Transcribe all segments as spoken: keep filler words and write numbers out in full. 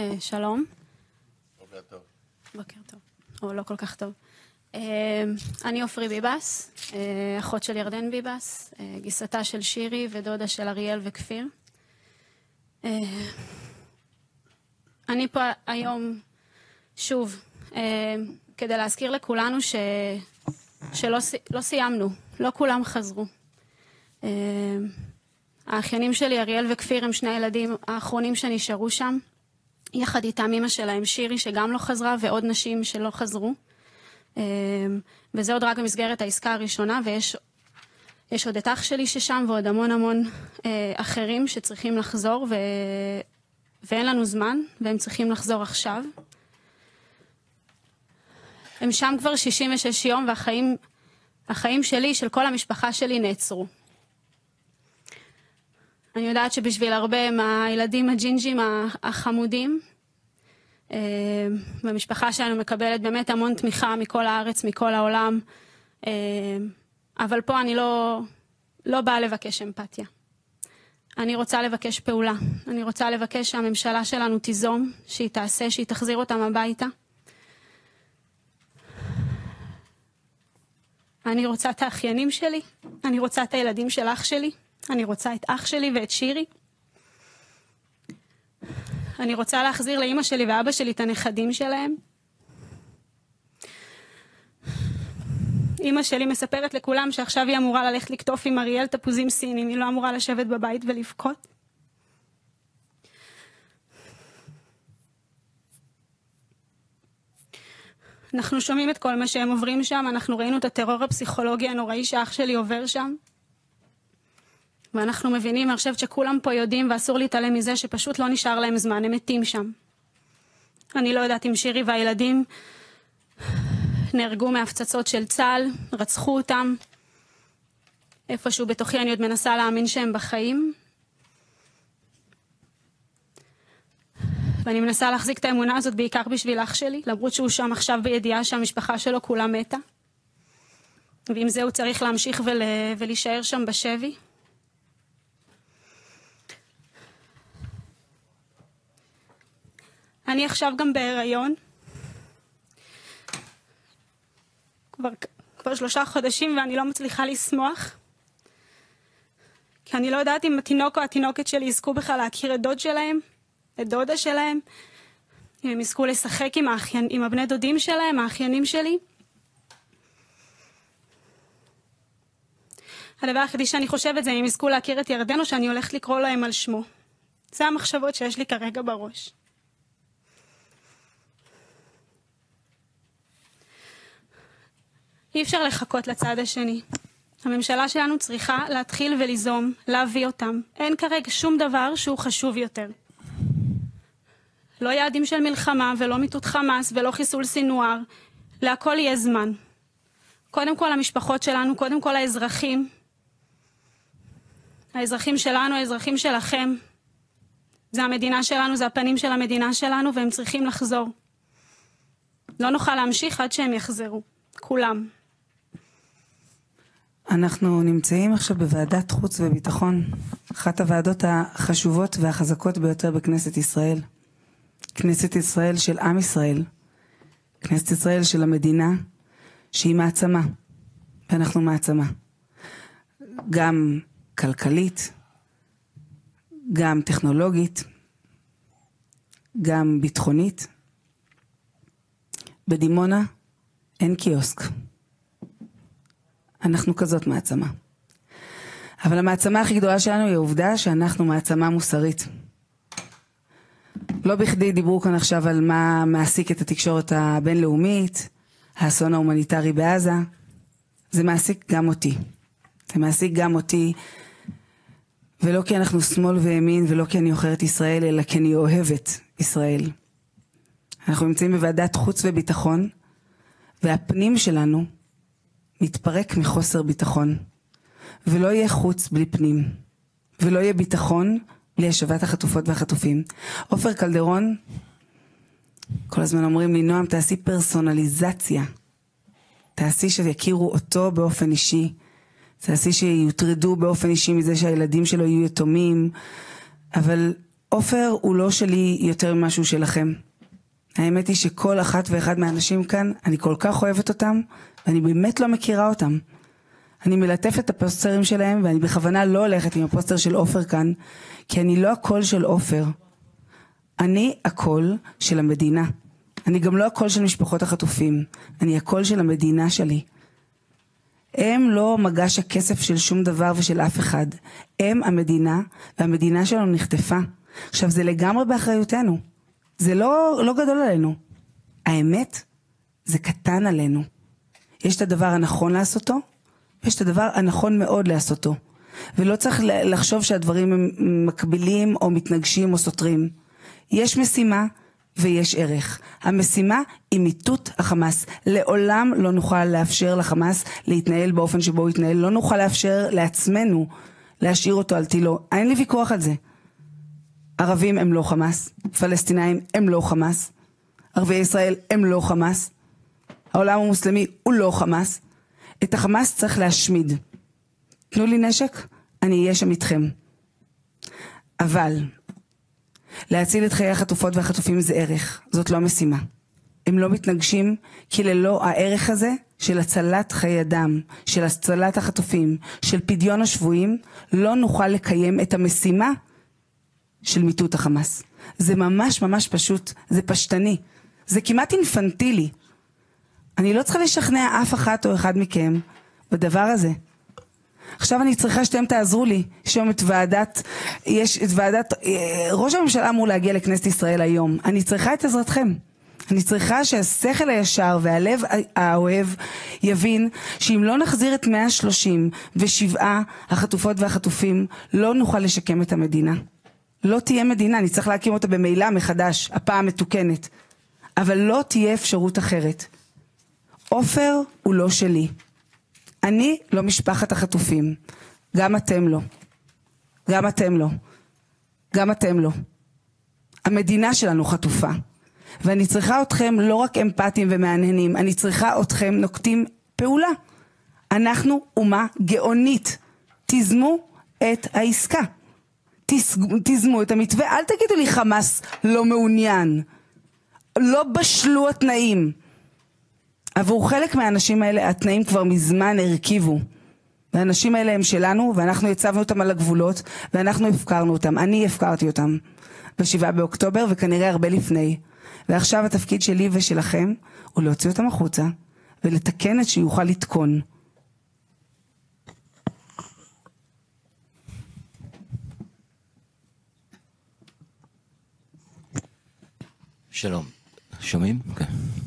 שלום. בוקר טוב. בוקר טוב, או לא כל כך טוב. אני אופרי ביבס, אחות של ירדן ביבס, גיסתה של שירי ודודה של אריאל וכפיר. אני פה היום שוב כדי להזכיר לכולנו ש... שלא לא סיימנו, לא כולם חזרו. האחיינים שלי אריאל וכפיר הם שני הילדים האחרונים שנשארו שם, יחד איתם אמא שלהם שירי שגם לא חזרה ועוד נשים שלא חזרו. וזה עוד רק במסגרת העסקה הראשונה, ויש יש עוד את אח שלי ששם ועוד המון המון אחרים שצריכים לחזור ו... ואין לנו זמן והם צריכים לחזור עכשיו. הם שם כבר שישים ושש יום והחיים החיים שלי, של כל המשפחה שלי נעצרו. אני יודעת שבשביל הרבה מהילדים הג'ינג'ים החמודים, והמשפחה שלנו מקבלת באמת המון תמיכה מכל הארץ, מכל העולם, אבל פה אני לא, לא באה לבקש אמפתיה. אני רוצה לבקש פעולה. אני רוצה לבקש שהממשלה שלנו תיזום, שהיא תעשה, שהיא תחזיר אותם הביתה. אני רוצה את האחיינים שלי, אני רוצה את הילדים של אח שלי, אני רוצה את אח שלי ואת שירי. אני רוצה להחזיר לאמא שלי ואבא שלי את הנכדים שלהם. אמא שלי מספרת לכולם שעכשיו היא אמורה ללכת לקטוף עם אריאל תפוזים סינים, היא לא אמורה לשבת בבית ולבכות. אנחנו שומעים את כל מה שהם עוברים שם, אנחנו ראינו את הטרור הפסיכולוגי הנוראי שאח שלי עובר שם. ואנחנו מבינים, אני חושבת שכולם פה יודעים ואסור להתעלם מזה שפשוט לא נשאר להם זמן, הם מתים שם. אני לא יודעת אם שירי והילדים נהרגו מהפצצות של צה"ל, רצחו אותם. איפשהו בתוכי אני עוד מנסה להאמין שהם בחיים. ואני מנסה להחזיק את האמונה הזאת בעיקר בשביל אח שלי, למרות שהוא שם עכשיו בידיעה שהמשפחה שלו כולה מתה. ועם זה הוא צריך להמשיך ול... ולהישאר שם בשבי. אני עכשיו גם בהיריון. כבר, כבר שלושה חודשים ואני לא מצליחה לשמוח. כי אני לא יודעת אם התינוק או התינוקת שלי יזכו בכלל להכיר את דוד שלהם, את דודה שלהם. אם הם יזכו לשחק עם, האחיין, עם הבני דודים שלהם, האחיינים שלי. הדבר היחידי שאני חושבת זה אם יזכו להכיר את ירדן או שאני הולכת לקרוא להם על שמו. זה המחשבות שיש לי כרגע בראש. אי אפשר לחכות לצד השני. הממשלה שלנו צריכה להתחיל וליזום, להביא אותם. אין כרגע שום דבר שהוא חשוב יותר. לא יעדים של מלחמה ולא מיטוט חמאס ולא חיסול סינואר. להכל יהיה זמן. קודם כל המשפחות שלנו, קודם כל האזרחים. האזרחים שלנו, האזרחים שלכם. זה המדינה שלנו, זה הפנים של המדינה שלנו והם צריכים לחזור. לא נוכל להמשיך עד שהם יחזרו. כולם. אנחנו נמצאים עכשיו בוועדת חוץ וביטחון, אחת הוועדות החשובות והחזקות ביותר בכנסת ישראל. כנסת ישראל של עם ישראל, כנסת ישראל של המדינה שהיא מעצמה, ואנחנו מעצמה. גם כלכלית, גם טכנולוגית, גם ביטחונית. בדימונה אין קיוסק. אנחנו כזאת מעצמה. אבל המעצמה הכי גדולה שלנו היא העובדה שאנחנו מעצמה מוסרית. לא בכדי דיברו כאן עכשיו על מה מעסיק את התקשורת הבינלאומית, האסון ההומניטרי בעזה. זה מעסיק גם אותי. זה מעסיק גם אותי, ולא כי אנחנו שמאל וימין, ולא כי אני אוכרת ישראל, אלא כי אני אוהבת ישראל. אנחנו נמצאים בוועדת חוץ וביטחון, והפנים שלנו מתפרק מחוסר ביטחון. ולא יהיה חוץ בלי פנים. ולא יהיה ביטחון בלי השבת החטופות והחטופים. עופר קלדרון, כל הזמן אומרים לי, נועם, תעשי פרסונליזציה. תעשי שיכירו אותו באופן אישי. תעשי שיוטרדו באופן אישי מזה שהילדים שלו יהיו יתומים. אבל עופר הוא לא שלי יותר ממשהו שלכם. האמת היא שכל אחת ואחד מהאנשים כאן, אני כל כך אוהבת אותם, ואני באמת לא מכירה אותם. אני מלטפת את הפוסטרים שלהם, ואני בכוונה לא הולכת עם הפוסטר של עופר כאן, כי אני לא הקול של עופר. אני הקול של המדינה. אני גם לא הקול של משפחות החטופים. אני הקול של המדינה שלי. הם לא מגש הכסף של שום דבר ושל אף אחד. הם המדינה, והמדינה שלנו נחטפה. עכשיו, זה לגמרי באחריותנו. זה לא, לא גדול עלינו. האמת, זה קטן עלינו. יש את הדבר הנכון לעשותו, ויש את הדבר הנכון מאוד לעשותו. ולא צריך לחשוב שהדברים הם מקבילים או מתנגשים או סותרים. יש משימה ויש ערך. המשימה היא מיטוט החמאס. לעולם לא נוכל לאפשר לחמאס להתנהל באופן שבו הוא יתנהל. לא נוכל לאפשר לעצמנו להשאיר אותו על תילו. אין לי ויכוח על זה. ערבים הם לא חמאס. פלסטינאים הם לא חמאס. ערביי ישראל הם לא חמאס. העולם המוסלמי הוא לא חמאס. את החמאס צריך להשמיד. תנו לי נשק, אני אהיה שם איתכם. אבל להציל את חיי החטופות והחטופים זה ערך, זאת לא משימה. הם לא מתנגשים, כי ללא הערך הזה של הצלת חיי אדם, של הצלת החטופים, של פדיון השבויים, לא נוכל לקיים את המשימה של מיטוט החמאס. זה ממש ממש פשוט, זה פשטני, זה כמעט אינפנטילי. אני לא צריכה לשכנע אף אחת או אחד מכם בדבר הזה. עכשיו אני צריכה שאתם תעזרו לי. יש היום את ועדת, יש את ועדת, ראש הממשלה אמור להגיע לכנסת ישראל היום. אני צריכה את עזרתכם. אני צריכה שהשכל הישר והלב האוהב יבין שאם לא נחזיר את מאה שלושים ושבע החטופות והחטופים, לא נוכל לשקם את המדינה. לא תהיה מדינה, אני צריך להקים אותה במילא מחדש, הפעם מתוקנת. אבל לא תהיה אפשרות אחרת. עופר הוא לא שלי. אני לא משפחת החטופים. גם אתם לא. גם אתם לא. גם אתם לא. המדינה שלנו חטופה. ואני צריכה אתכם לא רק אמפתיים ומעניינים, אני צריכה אתכם נוקטים פעולה. אנחנו אומה גאונית. תזמו את העסקה. תזמו את המתווה. אל תגידו לי חמאס לא מעוניין. לא בשלו התנאים. עבור חלק מהאנשים האלה התנאים כבר מזמן הרכיבו. והאנשים האלה הם שלנו, ואנחנו הצבנו אותם על הגבולות, ואנחנו הפקרנו אותם. אני הפקרתי אותם בשבעה באוקטובר, וכנראה הרבה לפני. ועכשיו התפקיד שלי ושלכם הוא להוציא אותם החוצה, ולתקן את שיוכל לתקון. שלום. שומעים? כן.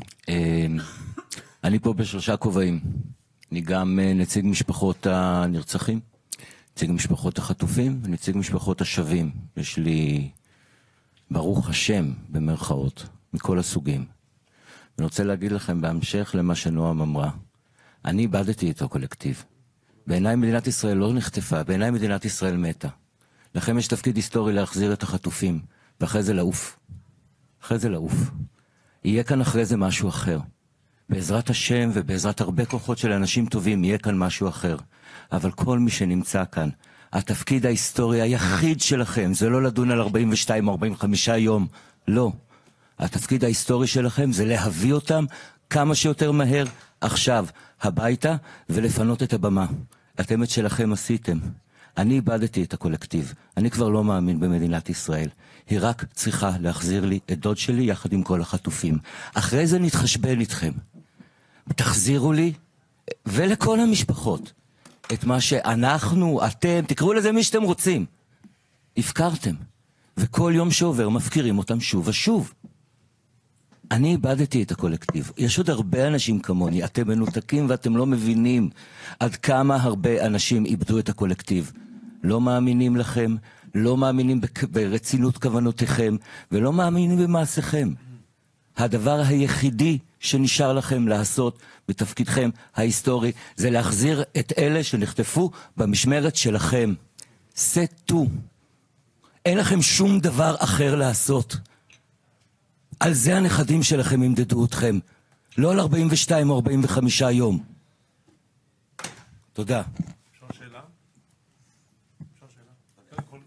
אני פה בשלושה כובעים. אני גם נציג משפחות הנרצחים, נציג משפחות החטופים ונציג משפחות השבים. יש לי, ברוך השם, במרכאות, מכל הסוגים. אני רוצה להגיד לכם בהמשך למה שנועם אמרה. אני איבדתי את הקולקטיב. בעיניי מדינת ישראל לא נחטפה, בעיניי מדינת ישראל מתה. לכם יש תפקיד היסטורי להחזיר את החטופים, ואחרי זה לעוף. אחרי זה לעוף. יהיה כאן אחרי זה משהו אחר. בעזרת השם ובעזרת הרבה כוחות של אנשים טובים יהיה כאן משהו אחר. אבל כל מי שנמצא כאן, התפקיד ההיסטורי היחיד שלכם, זה לא לדון על ארבעים ושתיים או ארבעים וחמישה יום, לא. התפקיד ההיסטורי שלכם זה להביא אותם כמה שיותר מהר עכשיו הביתה ולפנות את הבמה. אתם את שלכם עשיתם. אני איבדתי את הקולקטיב. אני כבר לא מאמין במדינת ישראל. היא רק צריכה להחזיר לי את דוד שלי יחד עם כל החטופים. אחרי זה נתחשבן איתכם. תחזירו לי ולכל המשפחות את מה שאנחנו, אתם, תקראו לזה מי שאתם רוצים. הפקרתם. וכל יום שעובר מפקירים אותם שוב ושוב. אני איבדתי את הקולקטיב. יש עוד הרבה אנשים כמוני. אתם מנותקים ואתם לא מבינים עד כמה הרבה אנשים איבדו את הקולקטיב. לא מאמינים לכם, לא מאמינים ברצינות כוונותיכם, ולא מאמינים במעשיכם. הדבר היחידי שנשאר לכם לעשות בתפקידכם ההיסטורי, זה להחזיר את אלה שנחטפו במשמרת שלכם. סטו. אין לכם שום דבר אחר לעשות. על זה הנכדים שלכם ימדדו אתכם. לא על ארבעים ושתיים או ארבעים וחמישה יום. תודה. אפשר שאלה? אפשר שאלה? קודם כל, ליבי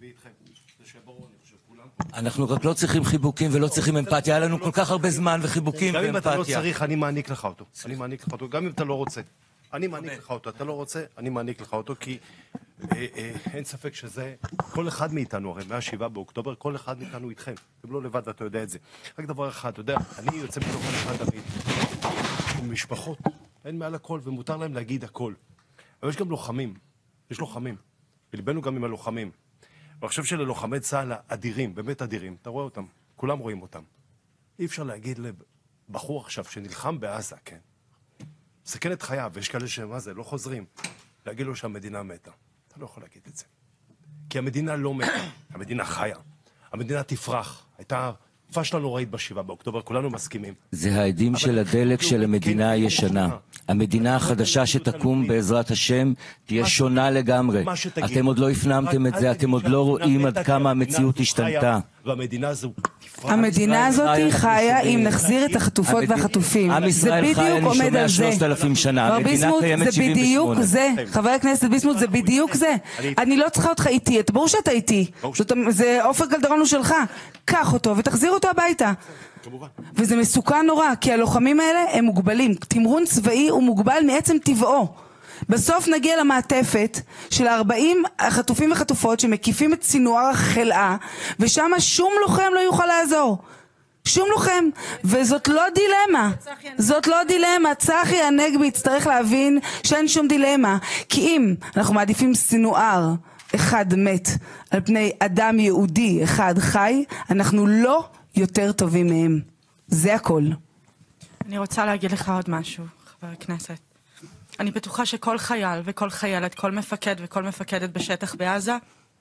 אנחנו רק לא צריכים חיבוקים ולא צריכים אמפתיה, היה לנו כל כך הרבה זמן וחיבוקים ואמפתיה. גם אם אתה לא צריך, אני מעניק לך אותו. אני מעניק לך אותו, גם אם אתה לא רוצה. אני מעניק לך אותו. אתה לא רוצה, אני מעניק לך אותו, כי אין ספק שזה, כל אחד מאיתנו, הרי מהשבעה באוקטובר, כל אחד מאיתנו איתכם. אתם לא לבד ואתה יודע את זה. רק דבר אחד, אתה יודע, אני יוצא מתוך הנחה תמיד. משפחות, אין מעל הכל, ומותר להם להגיד הכל. אבל יש גם לוחמים. יש לוחמים. ולבנו גם עם הלוחמים. ואני חושב שללוחמי צה"ל האדירים, באמת אדירים, אתה רואה אותם, כולם רואים אותם. אי אפשר להגיד לבחור עכשיו שנלחם בעזה, כן? מסכן את חייו, ויש כאלה שמה זה, לא חוזרים. להגיד לו שהמדינה מתה. אתה לא יכול להגיד את זה. כי המדינה לא מתה, המדינה חיה. המדינה תפרח. הייתה פשלה נוראית בשבעה באוקטובר, כולנו מסכימים. זה העדים של הדלק של המדינה הישנה. המדינה החדשה שתקום בעזרת השם תהיה שונה לגמרי. אתם עוד לא הפנמתם את זה, אתם עוד לא רואים עד כמה המציאות השתנתה. והמדינה הזו... המדינה הזאת חיה אם נחזיר את החטופות והחטופים. זה בדיוק עומד על זה. מר ביסמוט, זה בדיוק זה. חבר הכנסת ביסמוט, זה בדיוק זה. אני לא צריכה אותך איתי, ברור שאתה איתי. זה עופר קלדרון הוא שלך. קח אותו ותחזיר אותו הביתה. וזה מסוכן נורא, כי הלוחמים האלה הם מוגבלים. תמרון צבאי הוא מוגבל מעצם טבעו. בסוף נגיע למעטפת של ארבעים החטופים וחטופות שמקיפים את סינואר החלאה, ושם שום לוחם לא יוכל לעזור. שום לוחם. וזאת לא דילמה. זאת לא דילמה. צחי הנגבי יצטרך להבין שאין שום דילמה. כי אם אנחנו מעדיפים סינואר אחד מת על פני אדם יהודי אחד חי, אנחנו לא יותר טובים מהם. זה הכל. אני רוצה להגיד לך עוד משהו, חבר הכנסת. אני בטוחה שכל חייל וכל חיילת, כל מפקד וכל מפקדת בשטח בעזה,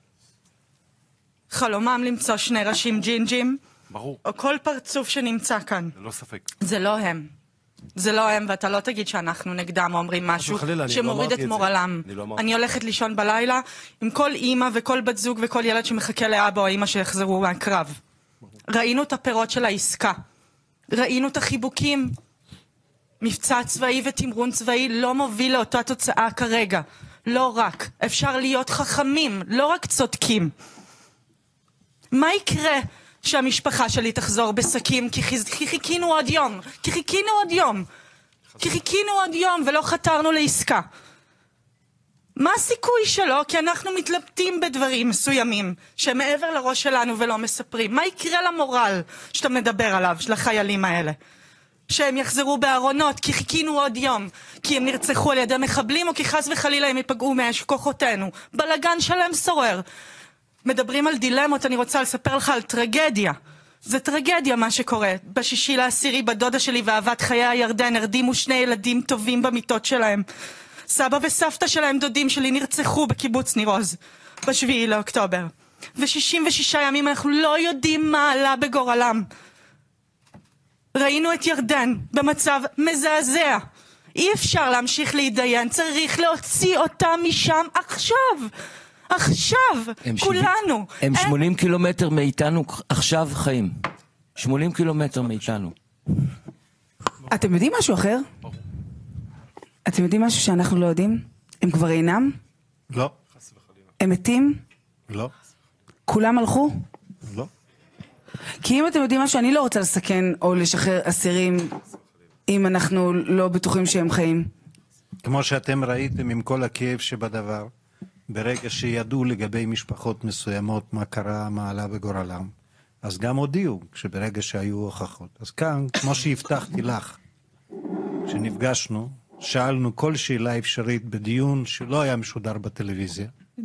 חלומם למצוא שני ראשים ג'ינג'ים, ברור. או כל פרצוף שנמצא כאן. ללא ספק. זה לא הם. זה לא הם, ואתה לא תגיד שאנחנו נגדם או אומרים משהו שמוריד את מורלם. אני הולכת לישון בלילה עם כל אימא וכל בת זוג וכל ילד שמחכה לאבא או אימא שיחזרו מהקרב. ראינו את הפירות של העסקה. ראינו את החיבוקים. מבצע צבאי ותמרון צבאי לא מוביל לאותה תוצאה כרגע. לא רק. אפשר להיות חכמים, לא רק צודקים. מה יקרה שהמשפחה שלי תחזור בסכים כי, חיז... כי חיכינו עוד יום? כי חיכינו עוד יום. כי חיכינו עוד יום ולא חתרנו לעסקה. מה הסיכוי שלו? כי אנחנו מתלבטים בדברים מסוימים שמעבר לראש שלנו ולא מספרים. מה יקרה למורל שאתה מדבר עליו, של החיילים האלה? שהם יחזרו בארונות כי חיכינו עוד יום, כי הם נרצחו על ידי מחבלים או כי חס וחלילה הם ייפגעו מאש כוחותינו. בלגן שלם שורר. מדברים על דילמות, אני רוצה לספר לך על טרגדיה. זה טרגדיה מה שקורה. בשישי לעשירי בדודה שלי ואהבת חיי הירדן הרדימו שני ילדים טובים במיטות שלהם. סבא וסבתא שלהם, דודים שלי, נרצחו בקיבוץ ניר עוז בשביעי לאוקטובר. ושישים ושישה ימים אנחנו לא יודעים מה עלה בגורלם. ראינו את ירדן במצב מזעזע. אי אפשר להמשיך להתדיין, צריך להוציא אותם משם עכשיו. עכשיו, כולנו. הם שמונים קילומטר מאיתנו עכשיו חיים. שמונים קילומטר מאיתנו. אתם יודעים משהו אחר? אתם יודעים משהו שאנחנו לא יודעים? הם כבר אינם? לא. הם מתים? לא. כולם הלכו? לא. כי אם אתם יודעים משהו, אני לא רוצה לסכן או לשחרר אסירים אם אנחנו לא בטוחים שהם חיים. כמו שאתם ראיתם עם כל הכאב שבדבר, ברגע שידעו לגבי משפחות מסוימות מה קרה, מה עלה בגורלם, אז גם הודיעו שברגע שהיו הוכחות. אז כאן, כמו שהבטחתי לך, כשנפגשנו, שאלנו כל שאלה אפשרית בדיון שלא היה משודר בטלוויזיה.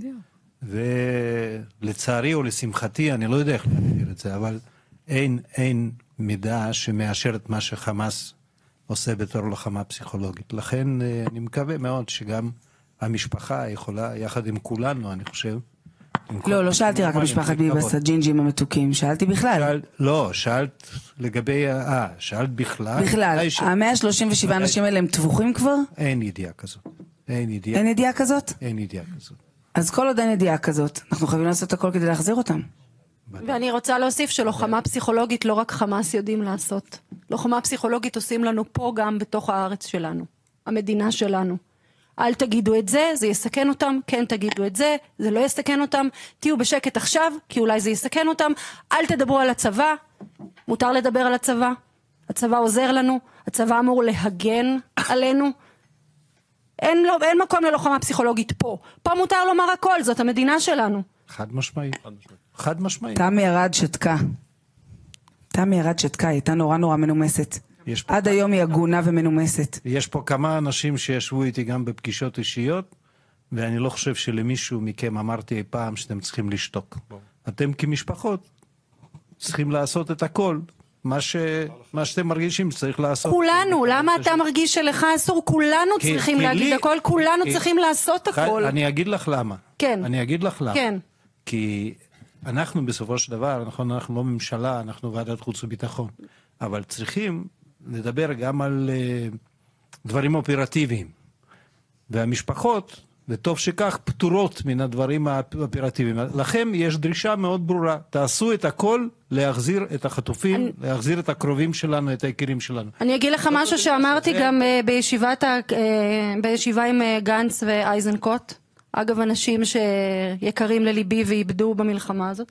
ולצערי או לשמחתי, אני לא יודע איך להגדיר את זה, אבל אין, אין מידע שמאשר את מה שחמאס עושה בתור לוחמה פסיכולוגית. לכן אני מקווה מאוד שגם המשפחה יכולה, יחד עם כולנו, אני חושב. לא, לא שאלתי רק המשפחת ביבס, הג'ינג'ים המתוקים, שאלתי בכלל. שאל, לא, שאלת לגבי, אה, שאלת בכלל. בכלל, ה-מאה שלושים ושבעה אנשים האלה הם טבוחים כבר? אין ידיעה כזאת. אין ידיעה. אין ידיעה כזאת? אין ידיעה כזאת. אז כל עוד אין ידיעה כזאת, אנחנו חייבים לעשות הכל כדי להחזיר אותם. ואני רוצה להוסיף שלוחמה פסיכולוגית לא רק חמאס יודעים לעשות. לוחמה פסיכולוגית עושים לנו פה גם בתוך הארץ שלנו, המדינה שלנו. אל תגידו את זה, זה יסכן אותם, כן תגידו את זה, זה לא יסכן אותם, תהיו בשקט עכשיו, כי אולי זה יסכן אותם, אל תדברו על הצבא, מותר לדבר על הצבא, הצבא עוזר לנו, הצבא אמור להגן עלינו, אין, לא, אין מקום ללוחמה פסיכולוגית פה, פה מותר לומר הכל, זאת המדינה שלנו. חד משמעי, חד משמעי. תמי ארד שתקה, תמי ארד שתקה, היא הייתה נורא נורא מנומסת. עד היום היא הגונה ומנומסת. יש פה כמה אנשים שישבו איתי גם בפגישות אישיות, ואני לא חושב שלמישהו מכם אמרתי אי פעם שאתם צריכים לשתוק. אתם כמשפחות צריכים לעשות את הכל, מה, ש... מה שאתם מרגישים שצריך לעשות. כולנו, למה אתה מרגיש שלך אסור? כולנו כי, צריכים כי להגיד לי, הכל, כולנו כי... צריכים לעשות הכל. אני אגיד לך למה. כן. אני אגיד לך למה. כן. כי אנחנו בסופו של דבר, נכון, אנחנו לא ממשלה, אנחנו ועדת חוץ וביטחון, אבל צריכים לדבר גם על uh, דברים אופרטיביים. והמשפחות, וטוב שכך, פטורות מן הדברים האופרטיביים. לכם יש דרישה מאוד ברורה, תעשו את הכל להחזיר את החטופים, אני... להחזיר את הקרובים שלנו, את היקירים שלנו. אני אגיד לך משהו שאמרתי זה... גם uh, בישיבת ה... uh, בישיבה עם uh, גנץ ואייזנקוט, אגב אנשים שיקרים לליבי ואיבדו במלחמה הזאת,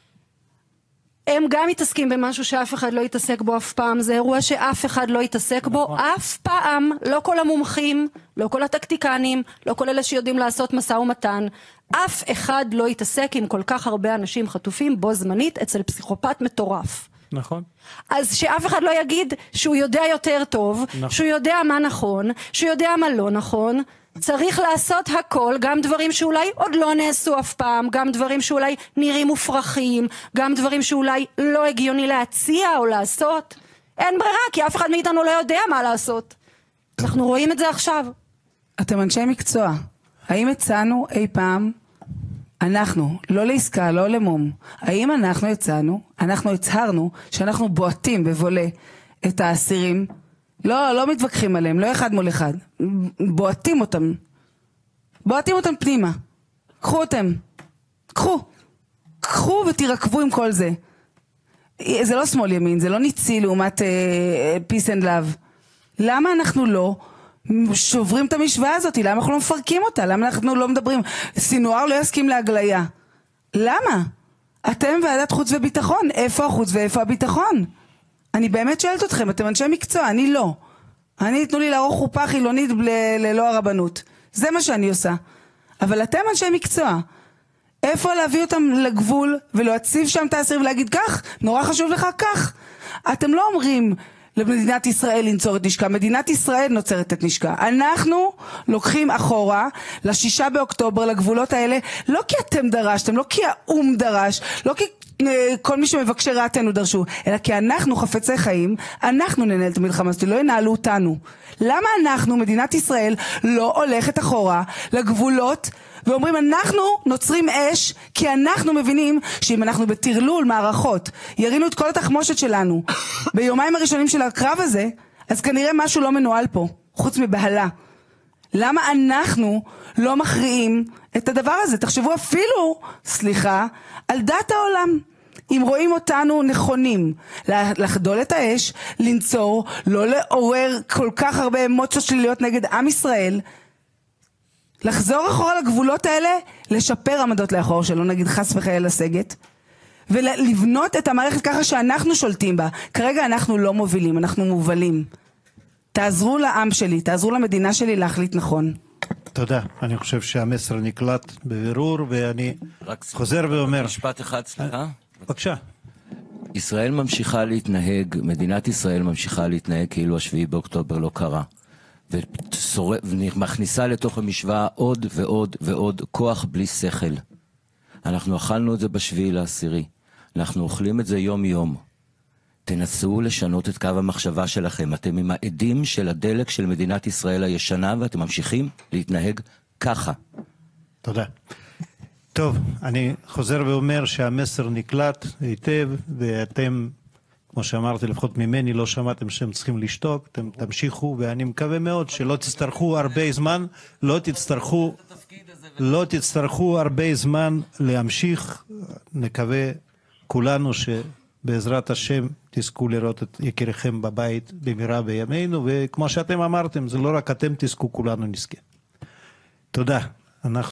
הם גם מתעסקים במשהו שאף אחד לא יתעסק בו אף פעם, זה אירוע שאף אחד לא יתעסק בו אף פעם, לא כל המומחים, לא כל הטקטיקנים, לא כל אלה שיודעים לעשות משא ומתן, אף אחד לא יתעסק עם כל כך הרבה אנשים חטופים בו זמנית אצל פסיכופת מטורף. נכון. אז שאף אחד לא יגיד שהוא יודע יותר טוב, נכון. שהוא יודע מה נכון, שהוא יודע מה לא נכון, צריך לעשות הכל, גם דברים שאולי עוד לא נעשו אף פעם, גם דברים שאולי נראים מופרכים, גם דברים שאולי לא הגיוני להציע או לעשות. אין ברירה, כי אף אחד מאיתנו לא יודע מה לעשות. אנחנו רואים את זה עכשיו. אתם אנשי מקצוע. האם הצענו אי פעם, אנחנו, לא לעסקה, לא למום, האם אנחנו הצענו, אנחנו הצהרנו שאנחנו בועטים בבולה את האסירים, לא, לא מתווכחים עליהם, לא אחד מול אחד. בועטים אותם. בועטים אותם פנימה. קחו אותם. קחו. קחו ותירקבו עם כל זה. זה לא שמאל ימין, זה לא ניצי לעומת אה, peace and love. למה אנחנו לא שוברים את המשוואה הזאת? למה אנחנו לא מפרקים אותה? למה אנחנו לא מדברים? סינואר לא יסכים להגליה. למה? אתם ועדת חוץ וביטחון. איפה החוץ ואיפה הביטחון? אני באמת שואלת אתכם, אתם אנשי מקצוע, אני לא. אני תנו לי לערוך חופה חילונית ללא הרבנות. זה מה שאני עושה. אבל אתם אנשי מקצוע. איפה להביא אותם לגבול ולהציב שם את האסירים ולהגיד כך, נורא חשוב לך כך. אתם לא אומרים למדינת ישראל לנצור את נשקה, מדינת ישראל נוצרת את נשקה. אנחנו לוקחים אחורה לשישה באוקטובר, לגבולות האלה, לא כי אתם דרשתם, לא כי האום דרש, לא כי כל מי שמבקשי רעתנו דרשו, אלא כי אנחנו חפצי חיים, אנחנו ננהל את המלחמה הזאת, לא ינהלו אותנו. למה אנחנו, מדינת ישראל, לא הולכת אחורה לגבולות ואומרים אנחנו נוצרים אש, כי אנחנו מבינים שאם אנחנו בתרלול מערכות ירינו את כל התחמושת שלנו ביומיים הראשונים של הקרב הזה, אז כנראה משהו לא מנוהל פה חוץ מבהלה. למה אנחנו לא מכריעים את הדבר הזה? תחשבו אפילו, סליחה, על דת העולם. אם רואים אותנו נכונים לחדול את האש, לנצור, לא לעורר כל כך הרבה אמוציות שליליות נגד עם ישראל, לחזור אחורה לגבולות האלה, לשפר עמדות לאחור, שלא נגיד חס וחלילה לסגת, ולבנות את המערכת ככה שאנחנו שולטים בה. כרגע אנחנו לא מובילים, אנחנו מובלים. תעזרו לעם שלי, תעזרו למדינה שלי להחליט נכון. תודה. אני חושב שהמסר נקלט בבירור, ואני חוזר ואומר... משפט אחד, סליחה. בבקשה. ישראל ממשיכה להתנהג, מדינת ישראל ממשיכה להתנהג כאילו השביעי באוקטובר לא קרה. ומכניסה לתוך המשוואה עוד ועוד ועוד כוח בלי שכל. אנחנו אכלנו את זה בשביעי לעשירי. אנחנו אוכלים את זה יום יום. תנסו לשנות את קו המחשבה שלכם. אתם עם העדים של הדלק של מדינת ישראל הישנה, ואתם ממשיכים להתנהג ככה. תודה. טוב, אני חוזר ואומר שהמסר נקלט היטב, ואתם, כמו שאמרתי, לפחות ממני לא שמעתם שהם צריכים לשתוק, אתם תמשיכו, ואני מקווה מאוד שלא תצטרכו הרבה זמן, לא תצטרכו, לא תצטרכו הרבה זמן להמשיך. נקווה כולנו שבעזרת השם תזכו לראות את יקיריכם בבית במהרה בימינו, וכמו שאתם אמרתם, זה לא רק אתם תזכו, כולנו נזכה. תודה. אנחנו